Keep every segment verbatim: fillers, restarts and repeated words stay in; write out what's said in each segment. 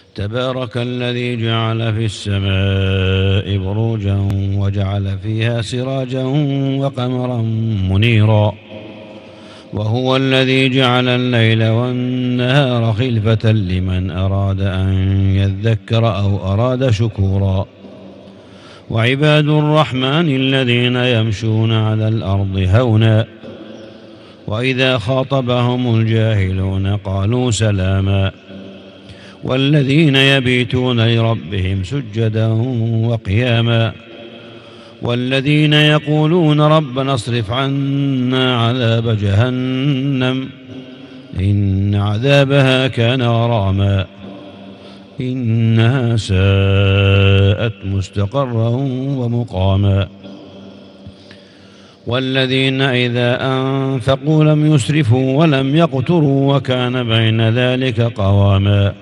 تبارك الذي جعل في السماء بروجا وجعل فيها سراجا وقمرا منيرا وهو الذي جعل الليل والنهار خلفة لمن أراد أن يذكر أو أراد شكورا وعباد الرحمن الذين يمشون على الأرض هونا وإذا خاطبهم الجاهلون قالوا سلاما والذين يبيتون لربهم سجدا وقياما والذين يقولون ربنا اصرف عنا عذاب جهنم إن عذابها كان غراما إنها ساءت مستقرا ومقاما والذين إذا أنفقوا لم يسرفوا ولم يقتروا وكان بين ذلك قواما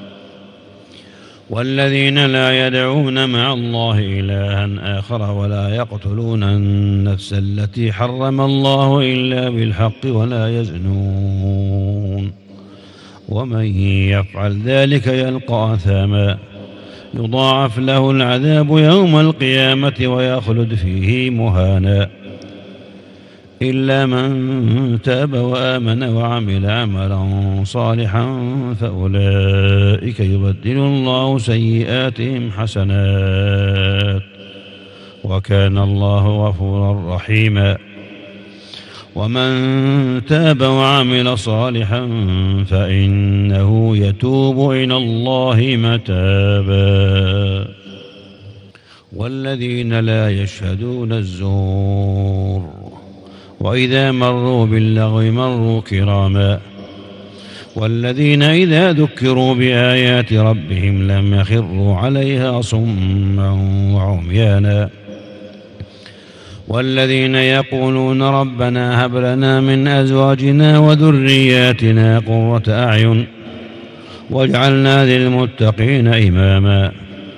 والذين لا يدعون مع الله إلها آخر ولا يقتلون النفس التي حرم الله إلا بالحق ولا يزنون ومن يفعل ذلك يلقى أثاما يضاعف له العذاب يوم القيامة ويخلد فيه مهانا إلا من تاب وآمن وعمل عملا صالحا فأولئك يبدل الله سيئاتهم حسنات وكان الله غفورا رحيما ومن تاب وعمل صالحا فإنه يتوب إلى الله متابا والذين لا يشهدون الزور وإذا مروا باللغو مروا كراما والذين إذا ذكروا بآيات ربهم لم يخروا عليها صما وعميانا والذين يقولون ربنا هب لنا من أزواجنا وذرياتنا قرة أعين واجعلنا للمتقين إماما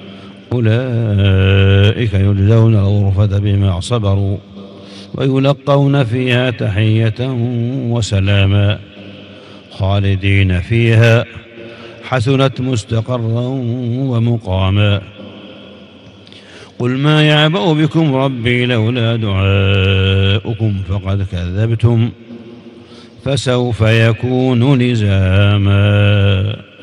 أولئك يجزون الغرفة بما صبروا ويلقون فيها تحية وسلاما خالدين فيها حسنت مستقرا ومقاما قل ما يعبأ بكم ربي لولا دعاؤكم فقد كذبتم فسوف يكون لزاما.